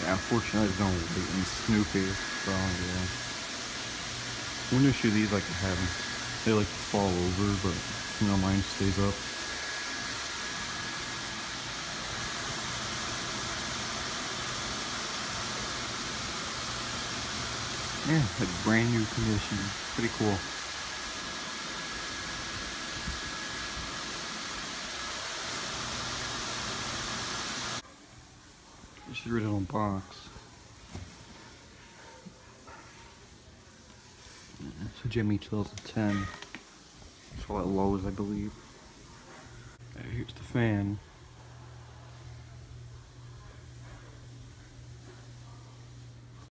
Yeah, unfortunately there's no light in Snoopy, so yeah. One issue these like to have is they like to fall over, but you know, mine stays up. Yeah, like brand new condition. Pretty cool. It's the original box. So Gemmy 2010. It's all at Lowe's, I believe. Here's the fan.